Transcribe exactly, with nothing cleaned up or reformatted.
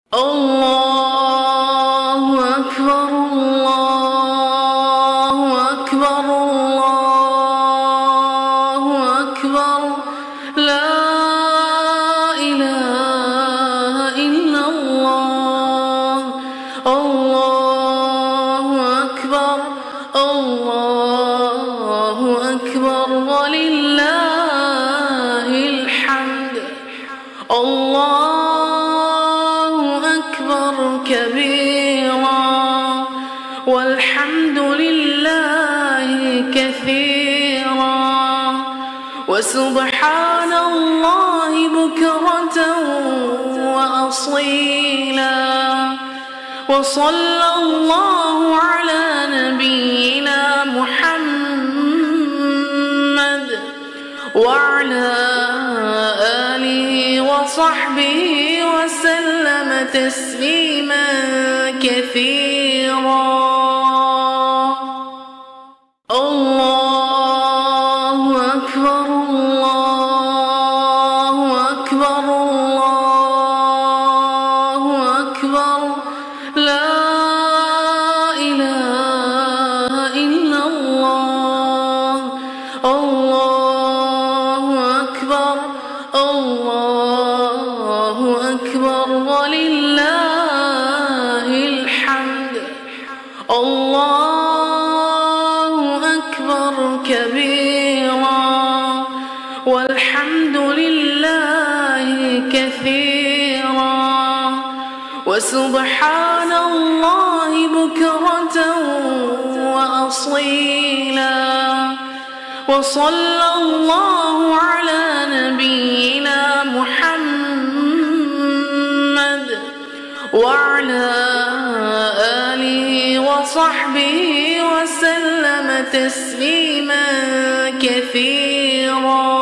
الله أكبر الله أكبر الله أكبر لا إله إلا الله الله أكبر الله أكبر ولله الحمد الله أكبر كبيرا والحمد لله كثيرا وسبحان الله بكرة وأصيلا وصلى الله على نبينا محمد وعلى آله وصحبه وسلم تسليما كثيرا. الله أكبر الله أكبر الله أكبر لا إله إلا الله الله أكبر الله أكبر ولله الحمد الله أكبر كبيرا والحمد لله كثيرا وسبحان الله بكرة وأصيلا وصلى الله على نبينا محمد وعلى آله وصحبه وسلم تسليما كثيرا.